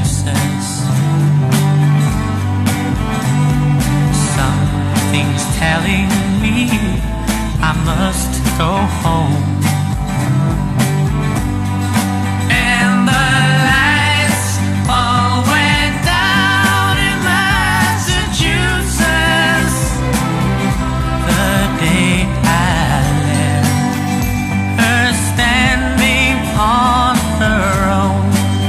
excuses. Something's telling me I must go home. And the lights all went down in Massachusetts the day I left her standing on her own,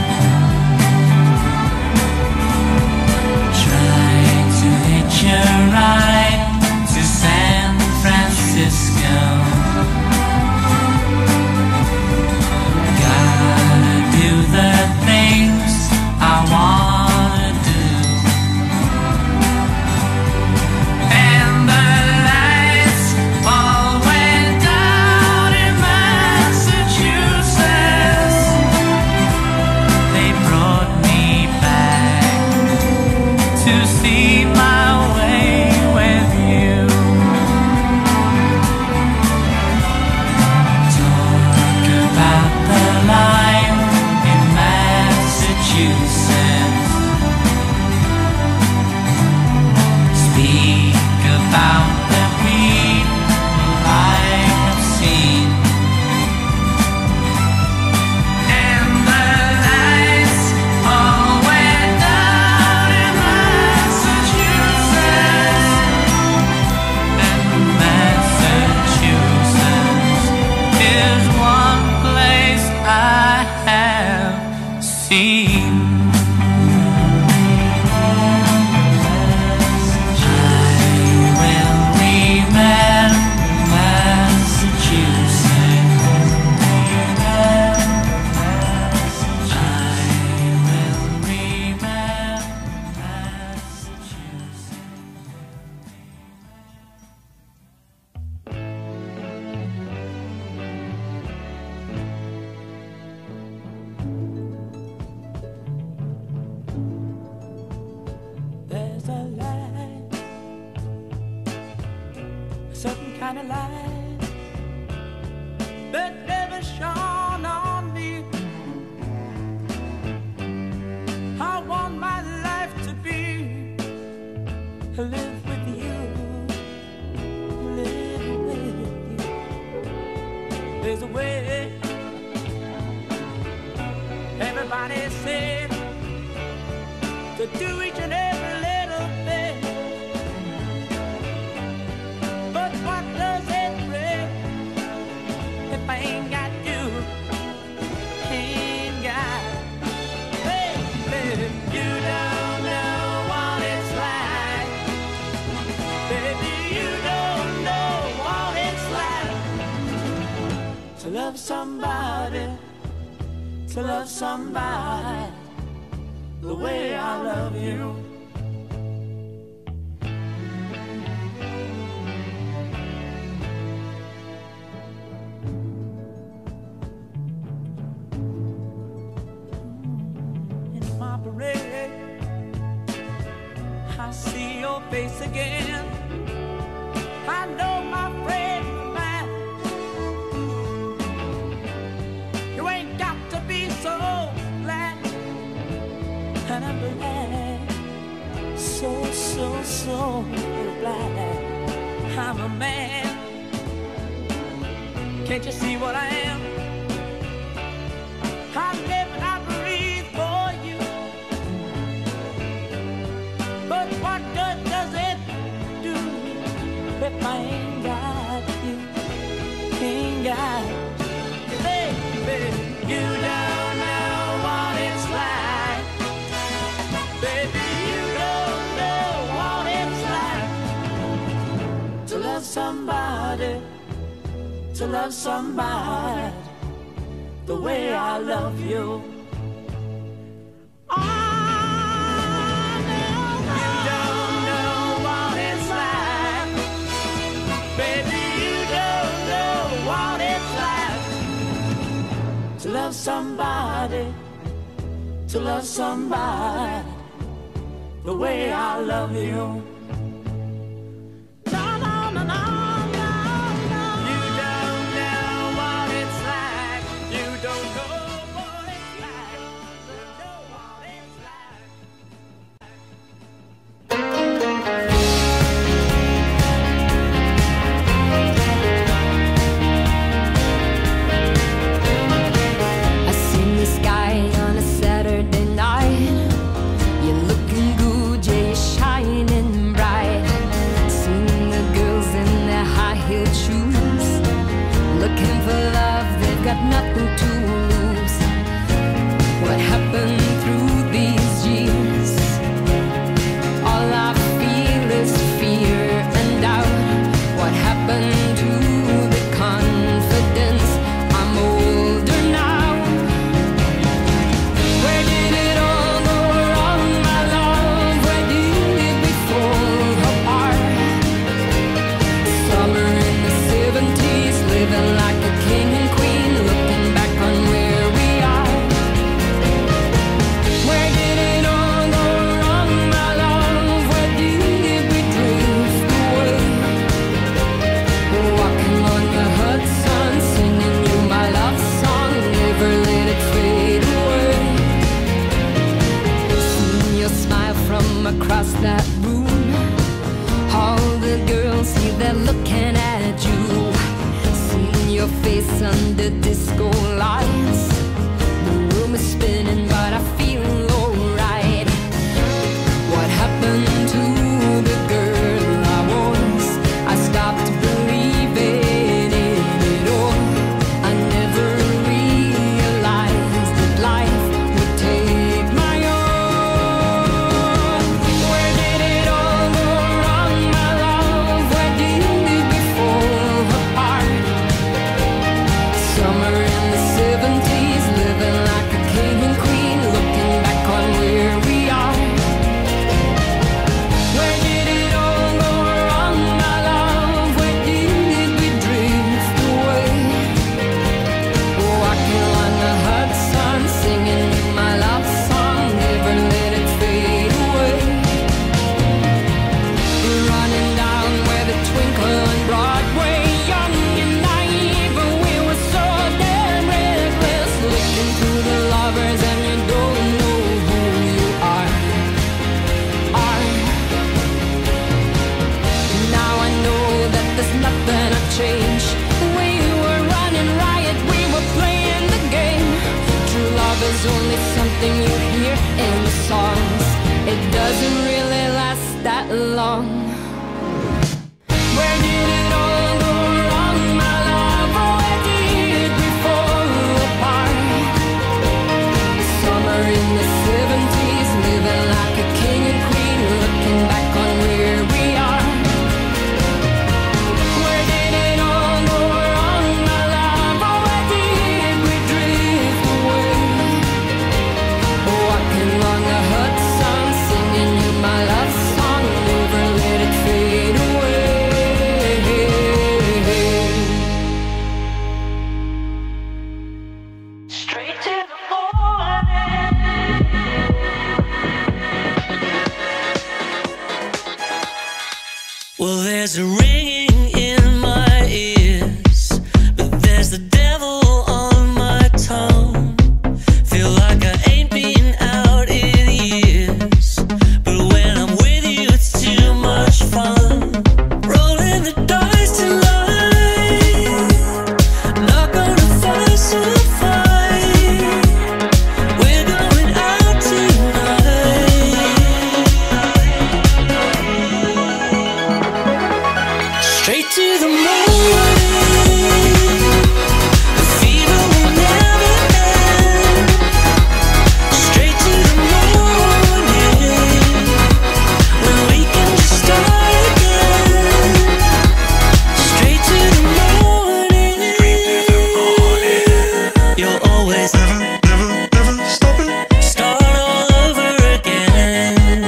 trying to hitch a ride to San Francisco. Gotta do the things I wanna do. And the lights all went down in Massachusetts. They brought me back to see my way with you. Talk about the life in Massachusetts. Speak about the people I have seen. And the lights all went down in Massachusetts. And Massachusetts is one place I have seen. I will remember Massachusetts. I will remember Massachusetts. There's a light, a certain kind of light that never shone on me. I want my life to be live with you, live with you. There's a way. Everybody said to do each and every little thing, but what does it bring if I ain't got you? Ain't got, baby, you don't know what it's like. Baby, you don't know what it's like to love somebody, to love somebody the way I love you. In my parade, I see your face again. I know my friend of mine. You ain't got to be so glad. And I'm glad, so glad I'm a man. Can't you see what I am? I live and I breathe for you. But what good does it do if I ain't got you? Ain't got you, baby. You don't know what it's like. Baby, you don't know what it's like to love somebody, to love somebody the way I love you. Oh, no, you don't know what it's like. Baby, you don't know what it's like to love somebody, to love somebody the way I love you. No, no, no, no, no, no. You don't know what it's like. You don't know what it's like. You know what it's like. across that room. All the girls see they're looking at you. Seeing your face under disco lights. The room is spinning, but I feel alright. What happened to the girl I was? I stopped believing in it all. I never realized that life would take my own. Where did it all go wrong, my love? Where did we fall apart? Summer in the 70s, living like a king and queen, looking back on where we are. Where did it all go wrong, my love? Where did we drift away? Walking on the Hudson, singing my love song, never let it fade away. Running down where the twinkle on Broadway, young and naive, and we were so damn reckless. Looking through the lovers and you don't know who you are. Now I know that there's nothing I've changed. We were running riot, we were playing the game. True love is only something you hear in the songs. It doesn't really last that long. Where did it all go wrong, my love? Where did we fall apart? Summer in the 70s, living like a king and queen, looking back on where we are. Where did it all go wrong, my love? Where did we drift away? Walking on the Hudson, singing you my love song, never let it fade away. Straight to the morning. Well, there's a ringing in my ears, but there's the devil on my tongue. Feel like I ain't been out in years, but when I'm with you, it's too much fun. Rolling the dice tonight, not gonna fuss or fight. We're going out tonight. Straight to the morning. The fever will never end. Straight to the morning, when we can just start again. Straight to the morning. You'll always never stop it. Start all over again.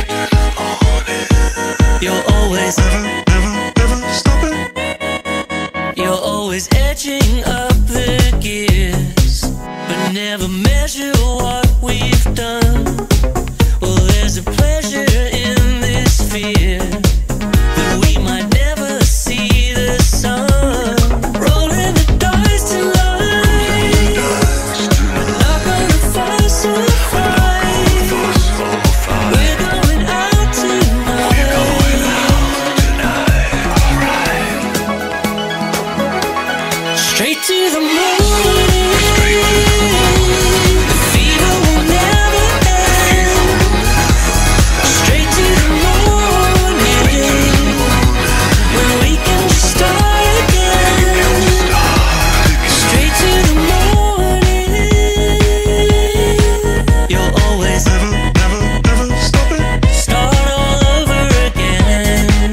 You'll always never stop it. You're always edging up the gears, but never measure what we've done. Well, there's a pleasure in this fear that we might never see the sun. Rolling the dice tonight, not gonna fuss or fight. We're going out tonight. Straight to the morning. The fever will never end. Straight to the morning, when we can just start again. Straight to the morning. You'll always never stop it. Start all over again.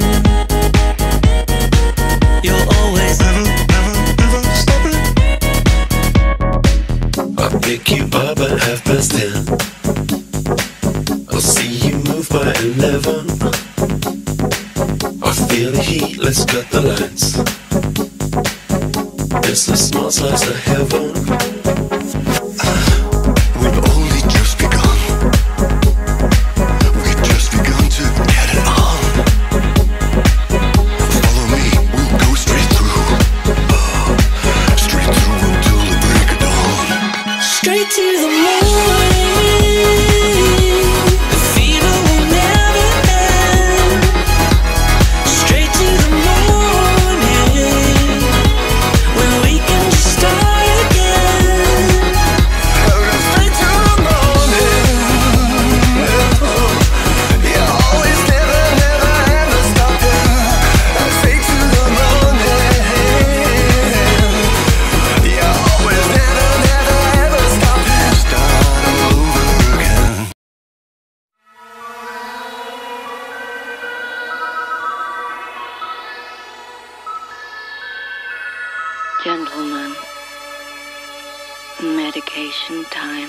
You'll always never stop it. I'll pick you up at 10:30. I'll see you move by 11. I feel the heat, let's cut the lines. It's the small slice of heaven. We've only just begun. We've just begun to get it on. Follow me, we'll go straight through. Straight through until the break of dawn. Straight to the morning. The fever will never vacation time.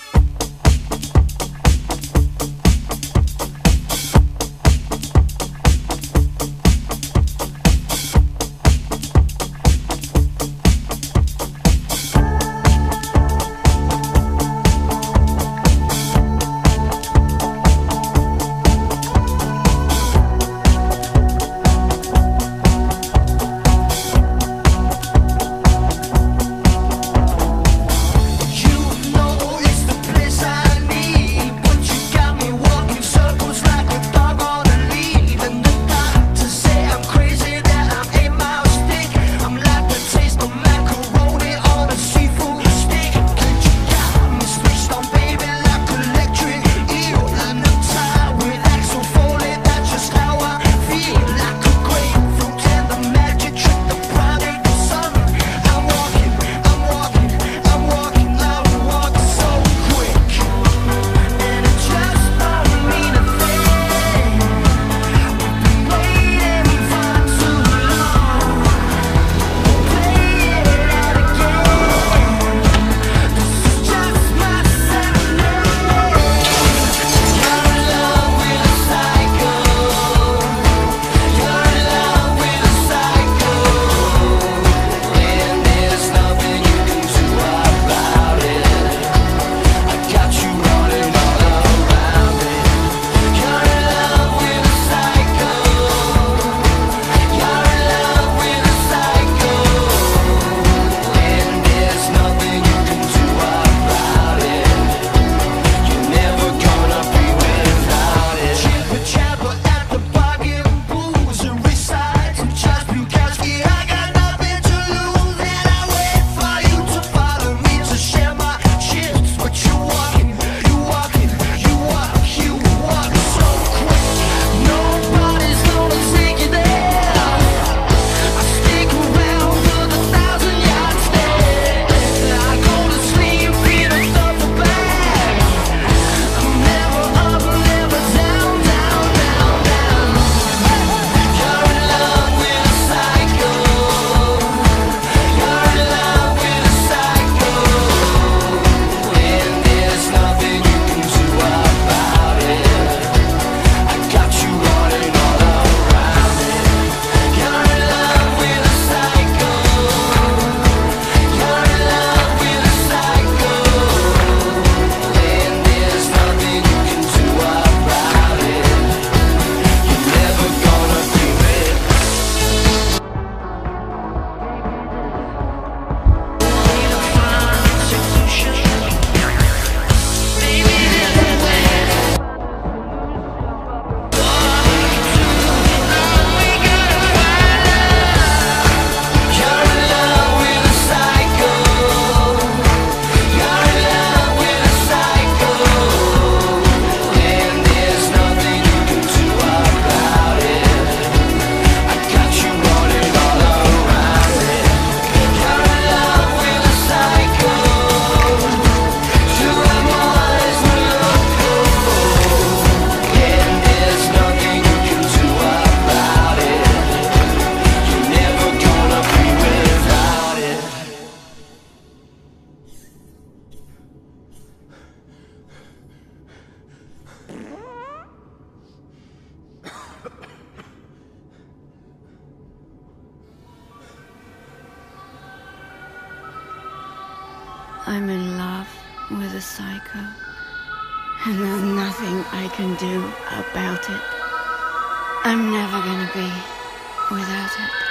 I'm in love with a psycho, and there's nothing I can do about it. I'm never gonna be without it.